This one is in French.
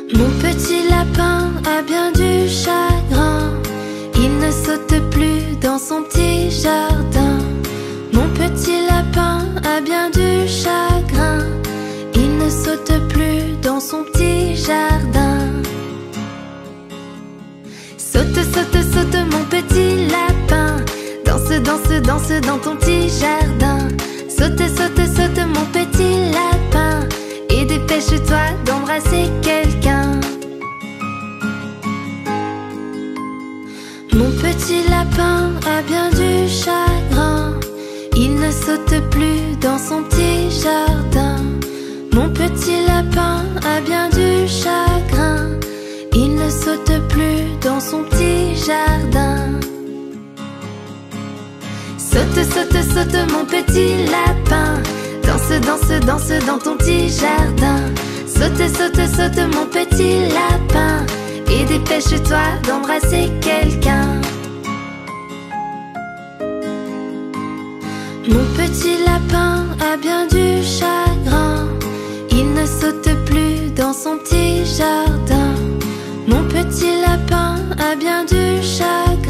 Mon petit lapin a bien du chagrin, il ne saute plus dans son petit jardin. Mon petit lapin a bien du chagrin, il ne saute plus dans son petit jardin. Saute, saute, saute mon petit lapin, danse, danse, danse dans ton petit jardin. Saute, saute, saute mon petit lapin, et dépêche-toi d'embrasser quelqu'un. Mon petit lapin a bien du chagrin, il ne saute plus dans son petit jardin. Mon petit lapin a bien du chagrin, il ne saute plus dans son petit jardin. Saute, saute, saute mon petit lapin, danse, danse, danse dans ton petit jardin. Saute, saute, saute mon petit lapin, et dépêche-toi d'embrasser quelqu'un. Mon petit lapin a bien du chagrin, il ne saute plus dans son petit jardin. Mon petit lapin a bien du chagrin,